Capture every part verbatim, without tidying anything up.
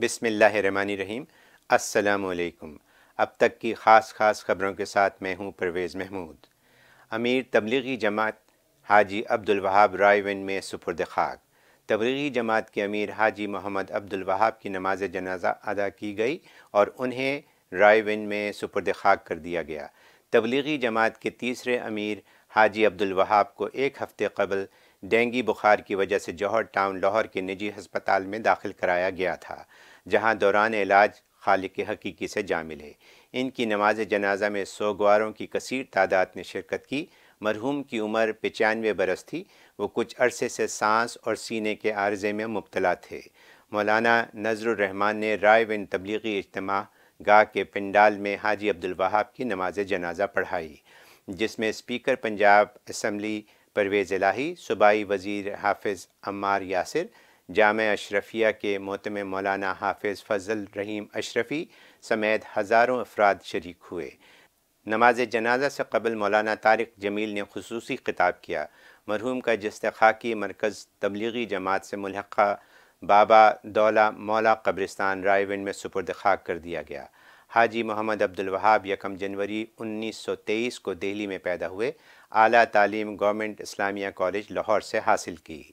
بسم اللہ الرحمن الرحیم۔ السلام علیکم۔ اب تک کی خاص خاص خبروں کے ساتھ میں ہوں پرویز محمود۔ امیر تبلیغی جماعت حاجی عبدالوہاب رائے ون میں سپرد خاک۔ تبلیغی جماعت کے امیر حاجی محمد عبدالوہاب کی نماز جنازہ ادا کی گئی اور انہیں رائے ون میں سپرد خاک کر دیا گیا۔ تبلیغی جماعت کے تیسرے امیر حاجی عبدالوہاب کو ایک ہفتے قبل ڈینگی بخار کی وجہ سے جوہر ٹاؤن لاہور کے نجی ہسپتال میں داخل کرایا گیا تھا، جہاں دوران علاج خالق حقیقی سے جا ملے۔ ان کی نماز جنازہ میں سوگواروں کی کثیر تعداد نے شرکت کی۔ مرحوم کی عمر پچانوے برس تھی۔ وہ کچھ عرصے سے سانس اور سینے کے عارضے میں مبتلا تھے۔ مولانا نذر الرحمن نے رائے ون تبلیغی اجتماع گاہ کے پنڈال میں حاجی عبدالوہاب کی نماز جنازہ پڑھائی، جس میں اسپیکر پنجاب اسمبلی پرویز الہی، صوبائی وزیر حافظ عمار یاسر، جامعہ اشرفیہ کے محتمم مولانا حافظ فضل رحیم اشرفی سمیت ہزاروں افراد شریک ہوئے۔ نماز جنازہ سے قبل مولانا طارق جمیل نے خصوصی خطاب کیا۔ مرحوم کا جسد خاکی مرکز تبلیغی جماعت سے ملحقہ بابا دولہ مولا قبرستان رائے ون میں سپرد خاک کر دیا گیا۔ حاجی محمد عبدالوہاب یکم جنوری انیس سو تیئیس کو دہلی میں پیدا ہوئے۔ اعلیٰ تعلیم گورنمنٹ اسلامیہ کالج لاہور سے حاصل کی۔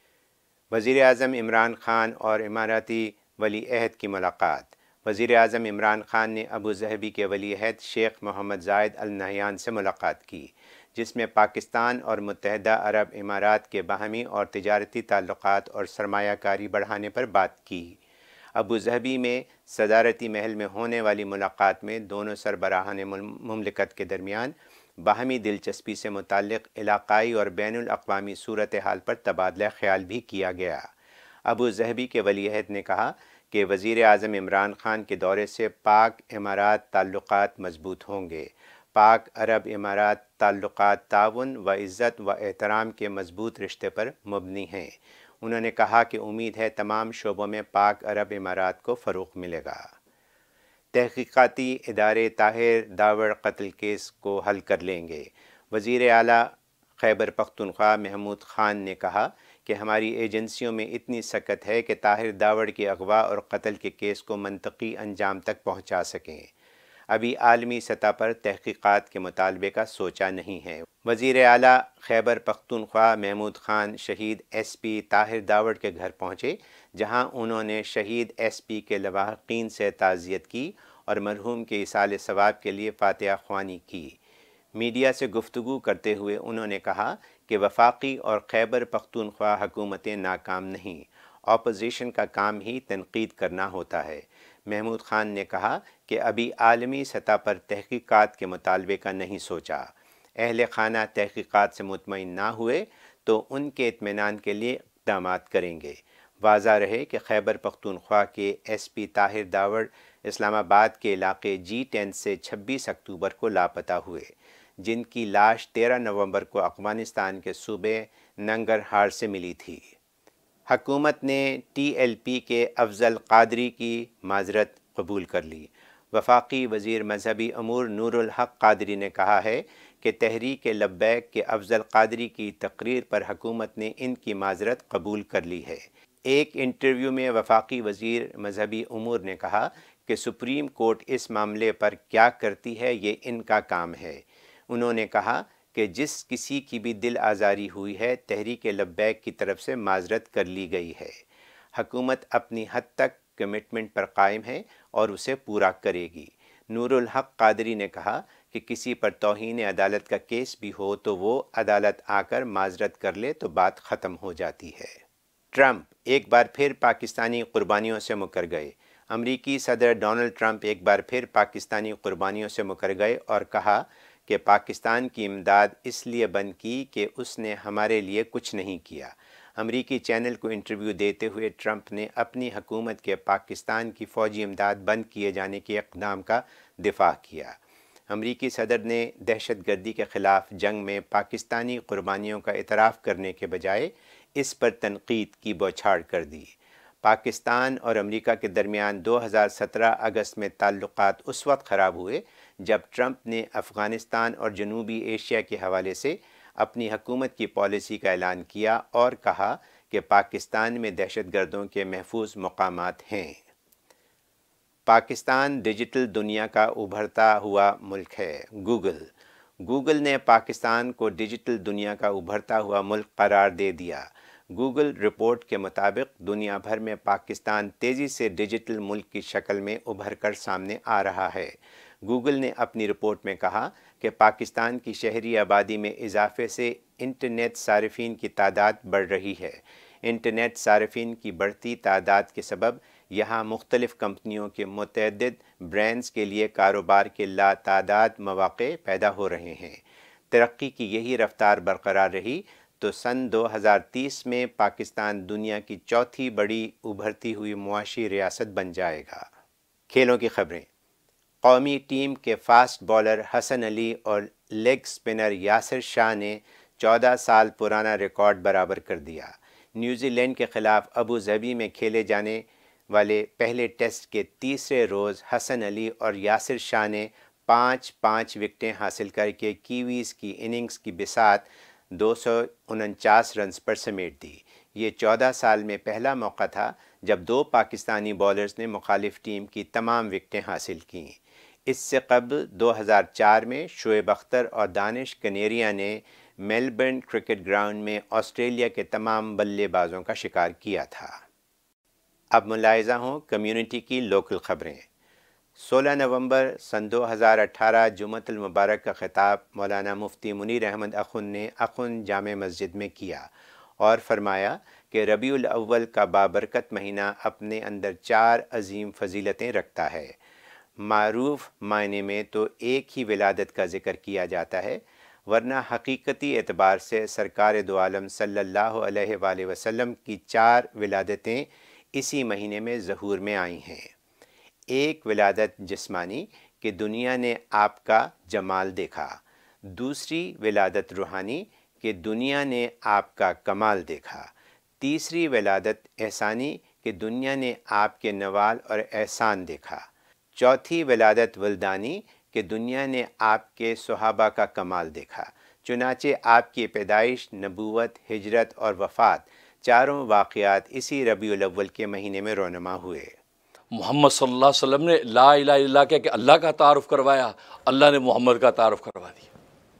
وزیر اعظم عمران خان اور اماراتی ولی عہد کی ملاقات۔ وزیر اعظم عمران خان نے ابوظہبی کے ولی عہد شیخ محمد زائد ال نہیان سے ملاقات کی، جس میں پاکستان اور متحدہ عرب امارات کے باہمی اور تجارتی تعلقات اور سرمایہ کاری بڑھانے پر بات کی۔ ابوظہبی میں صدارتی محل میں ہونے والی ملاقات میں دونوں سربراہان مملکت کے درمیان باہمی دلچسپی سے متعلق علاقائی اور بین الاقوامی صورتحال پر تبادلہ خیال بھی کیا گیا۔ ابوظہبی کے ولی عہد نے کہا کہ وزیر اعظم عمران خان کے دورے سے پاک امارات تعلقات مضبوط ہوں گے۔ پاک عرب امارات تعلقات تعاون و عزت و احترام کے مضبوط رشتے پر مبنی ہیں۔ انہوں نے کہا کہ امید ہے تمام شعبوں میں پاک عرب امارات کو فروغ ملے گا۔ تحقیقاتی ادارے طاہر داوڑ قتل کیس کو حل کر لیں گے۔ وزیر اعلیٰ خیبر پختونخوا محمود خان نے کہا کہ ہماری ایجنسیوں میں اتنی سکت ہے کہ طاہر داوڑ کے اغوا اور قتل کے کیس کو منطقی انجام تک پہنچا سکیں۔ ابھی عالمی سطح پر تحقیقات کے مطالبے کا سوچا نہیں ہے۔ وزیر اعلیٰ خیبر پختونخوا محمود خان شہید ایس پی طاہر داوڑ کے گھر پہنچے، جہاں انہوں نے شہید ایس پی کے لواحقین سے تعزیت کی اور مرحوم کے ایصال ثواب کے لیے فاتحہ خوانی کی۔ میڈیا سے گفتگو کرتے ہوئے انہوں نے کہا کہ وفاقی اور خیبر پختونخوا حکومتیں ناکام نہیں، اپوزیشن کا کام ہی تنقید کرنا ہوتا ہے۔ محمود خان نے کہا کہ ابھی عالمی سطح پر تحقیقات کے مطالبے کا نہیں سوچا۔ اہل خانہ تحقیقات سے مطمئن نہ ہوئے تو ان کے اطمینان کے لیے اقدامات کریں گے۔ واضح رہے کہ خیبر پختونخوا کے S P Tahir Dawar Islamabad کے علاقے جی ٹین سے چھبیس اکتوبر کو لاپتہ ہوئے، جن کی لاش تیرہ نومبر کو افغانستان کے صوبے ننگرہار سے ملی تھی۔ حکومت نے ٹی ایل پی کے افضل قادری کی معذرت قبول کر لی۔ وفاقی وزیر مذہبی امور نور الحق قادری نے کہا ہے کہ تحریک لبیک کے افضل قادری کی تقریر پر حکومت نے ان کی معذرت قبول کر لی ہے۔ ایک انٹرویو میں وفاقی وزیر مذہبی امور نے کہا کہ سپریم کورٹ اس معاملے پر کیا کرتی ہے یہ ان کا کام ہے۔ انہوں نے کہا کہ جس کسی کی بھی دل آزاری ہوئی ہے تحریک لبیک کی طرف سے معذرت کر لی گئی ہے۔ حکومت اپنی حد تک کمٹمنٹ پر قائم ہے اور اسے پورا کرے گی۔ نور الحق قادری نے کہا کہ کسی پر توہین عدالت کا کیس بھی ہو تو وہ عدالت آ کر معذرت کر لے تو بات ختم ہو جاتی ہے۔ ٹرمپ ایک بار پھر پاکستانی قربانیوں سے مکر گئے۔ امریکی صدر ڈونلڈ ٹرمپ ایک بار پھر پاکستانی قربانیوں سے مکر گئے اور کہا کہ پاکستان کی امداد اس لیے بند کی کہ اس نے ہمارے لیے کچھ نہیں کیا۔ امریکی چینل کو انٹرویو دیتے ہوئے ٹرمپ نے اپنی حکومت کے پاکستان کی فوجی امداد بند کیے جانے کے اقدام کا دفاع کیا۔ امریکی صدر نے دہشت گردی کے خلاف جنگ میں پاکستانی قربانیوں کا اعتراف کرنے کے بجائے اس پر تنقید کی بوچھاڑ کر دی۔ پاکستان اور امریکہ کے درمیان دو ہزار سترہ اگست میں تعلقات اس وقت خراب ہوئے جب ٹرمپ نے افغانستان اور جنوبی ایشیا کے حوالے سے اپنی حکومت کی پالیسی کا اعلان کیا اور کہا کہ پاکستان میں دہشت گردوں کے محفوظ مقامات ہیں۔ پاکستان ڈیجیٹل دنیا کا ابھرتا ہوا ملک ہے۔ گوگل گوگل نے پاکستان کو ڈیجیٹل دنیا کا ابھرتا ہوا ملک قرار دے دیا۔ گوگل رپورٹ کے مطابق دنیا بھر میں پاکستان تیزی سے ڈیجیٹل ملک کی شکل میں ابھر کر سامنے آ رہا ہے۔ گوگل نے اپنی رپورٹ میں کہا کہ پاکستان کی شہری آبادی میں اضافے سے انٹرنیٹ صارفین کی تعداد بڑھ رہی ہے۔ انٹرنیٹ صارفین کی بڑھتی تعداد کے سبب یہاں مختلف کمپنیوں کے متعدد برانڈز کے لیے کاروبار کے لاتعداد مواقع پیدا ہو رہے ہیں۔ ترقی کی یہی رفتار برقرار رہی تو سن دو ہزار تیس میں پاکستان دنیا کی چوتھی بڑی ابھرتی ہوئی معاشی ریاست بن جائے گا۔ کھیلوں کی خبریں۔ قومی ٹیم کے فاسٹ بالر حسن علی اور لیگ سپنر یاسر شاہ نے چودہ سال پرانا ریکارڈ برابر کر دیا۔ نیوزی لینڈ کے خلاف ابو ظبی میں کھیلے جانے والے پہلے ٹیسٹ کے تیسرے روز حسن علی اور یاسر شاہ نے پانچ پانچ وکٹیں حاصل کر کے کیویز کی اننگز کی بساط دو سو انچاس رنز پر سمیٹ دی۔ یہ چودہ سال میں پہلا موقع تھا جب دو پاکستانی بالرز نے مخالف ٹیم کی تمام وکٹیں حاصل کیں۔ اس سے قبل دو ہزار چار میں شعیب اختر اور دانش کنیریا نے میلبرن کرکٹ گراؤنڈ میں آسٹریلیا کے تمام بلے بازوں کا شکار کیا تھا۔ اب ملاحظہ ہوں کمیونٹی کی لوکل خبریں۔ سولہ نومبر سن دو ہزار اٹھارہ جمعۃ المبارک کا خطاب مولانا مفتی منیر احمد اخن نے اخن جامع مسجد میں کیا اور فرمایا کہ ربیع الاول کا بابرکت مہینہ اپنے اندر چار عظیم فضیلتیں رکھتا ہے۔ معروف معنی میں تو ایک ہی ولادت کا ذکر کیا جاتا ہے، ورنہ حقیقتی اعتبار سے سرکار دو عالم صلی اللہ علیہ وآلہ وسلم کی چار ولادتیں اسی مہینے میں ظہور میں آئی ہیں۔ ایک ولادت جسمانی کہ دنیا نے آپ کا جمال دیکھا، دوسری ولادت روحانی کہ دنیا نے آپ کا کمال دیکھا، تیسری ولادت احسانی کہ دنیا نے آپ کے نوال اور احسان دیکھا، چوتھی ولادت ولدانی کہ دنیا نے آپ کے صحابہ کا کمال دیکھا۔ چنانچہ آپ کی پیدائش، نبوت، ہجرت اور وفات چاروں واقعات اسی ربیع الاول کے مہینے میں رونما ہوئے۔ محمد صلی اللہ علیہ وسلم نے لا الہ الا اللہ کہہ کہ اللہ کا تعارف کروایا، اللہ نے محمد کا تعارف کروا دیا۔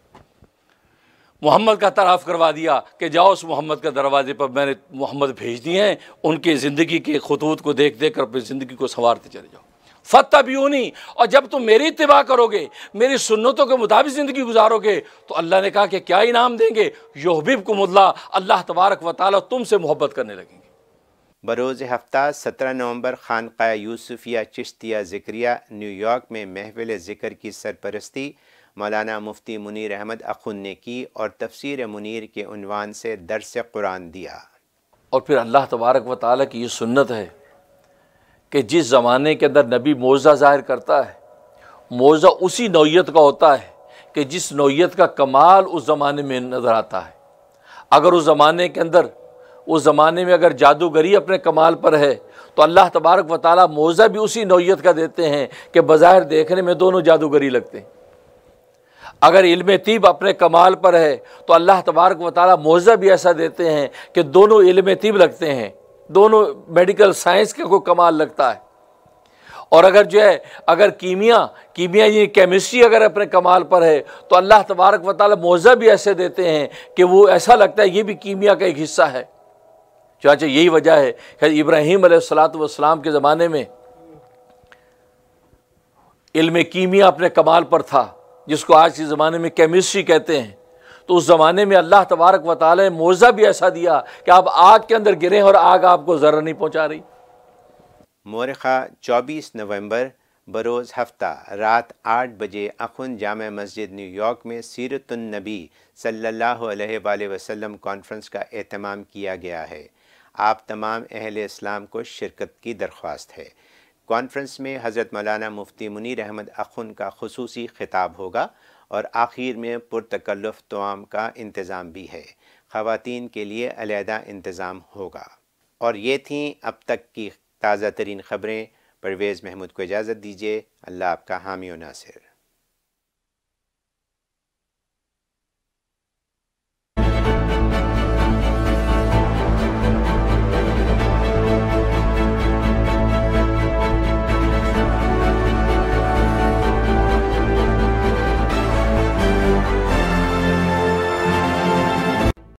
محمد کا تعارف کروا دیا کہ جاؤ اس محمد کے دروازے پر میں نے محمد بھیج دیے ہیں، ان کے زندگی کے خطوط کو دیکھ دیکھ کر اپنی زندگی کو سنوارتے چلے جاؤ۔ فاتبعونی، اور جب تم میری اتباع کرو گے، میری سنتوں کے مطابق زندگی گزارو گے تو اللہ نے کہا کہ کیا انعام دیں گے؟ یحببکم اللہ، اللہ تبارک و تعالیٰ تم سے محبت کرنے لگیں گے۔ بروز ہفتہ سترہ نومبر خانقاہ یوسفیہ چشتیہ ذکریہ نیو یارک میں محفل ذکر کی سرپرستی مولانا مفتی منیر احمد اخن نے کی اور تفسیر منیر کے عنوان سے درس قرآن دیا۔ اور پھر اللہ تبارک و تعالیٰ کی یہ سنت ہے کہ جس زمانے کے اندر نبی معجزہ ظاہر کرتا ہے، معجزہ اسی نوعیت کا ہوتا ہے کہ جس نوعیت کا کمال اس زمانے میں نظر آتا ہے۔ اگر اس زمانے کے اندر اس زمانے میں اگر جادوگری اپنے کمال پر ہے تو اللہ تبارک و تعالیٰ معجزہ بھی اسی نوعیت کا دیتے ہیں کہ بظاہر دیکھنے میں دونوں جادوگری لگتے ہیں۔ اگر علم طب اپنے کمال پر ہے تو اللہ تبارک و تعالیٰ معجزہ بھی ایسا دیتے ہیں کہ دونوں علم طب لگتے ہیں، دونوں میڈیکل سائنس کا کوئی کمال لگتا ہے۔ اور اگر جو ہے اگر کیمیا کیمیا یہ کیمسٹری اگر اپنے کمال پر ہے تو اللہ تبارک و تعالیٰ معجزہ بھی ایسے دیتے ہیں کہ وہ ایسا لگتا ہے یہ بھی کیمیا کا ایک حصہ ہے۔ چنانچہ یہی وجہ ہے کہ ابراہیم علیہ الصلاۃ والسلام کے زمانے میں علم کیمیا اپنے کمال پر تھا، جس کو آج کے زمانے میں کیمسٹری کہتے ہیں۔ تو اس زمانے میں اللہ تبارک و تعالیٰ نے معجزہ بھی ایسا دیا کہ آپ آگ کے اندر گریں اور آگ آپ کو ضرر نہیں پہنچا رہی۔ مورخہ چوبیس نومبر بروز ہفتہ رات آٹھ بجے اخن جامع مسجد نیو یارک میں سیرت النبی صلی اللہ علیہ وآلہ وسلم کانفرنس کا اہتمام کیا گیا ہے۔ آپ تمام اہل اسلام کو شرکت کی درخواست ہے۔ کانفرنس میں حضرت مولانا مفتی منیر احمد اخن کا خصوصی خطاب ہوگا اور آخر میں پرتکلف طعام کا انتظام بھی ہے۔ خواتین کے لیے علیحدہ انتظام ہوگا۔ اور یہ تھیں اب تک کی تازہ ترین خبریں۔ پرویز محمود کو اجازت دیجیے۔ اللہ آپ کا حامی و ناصر۔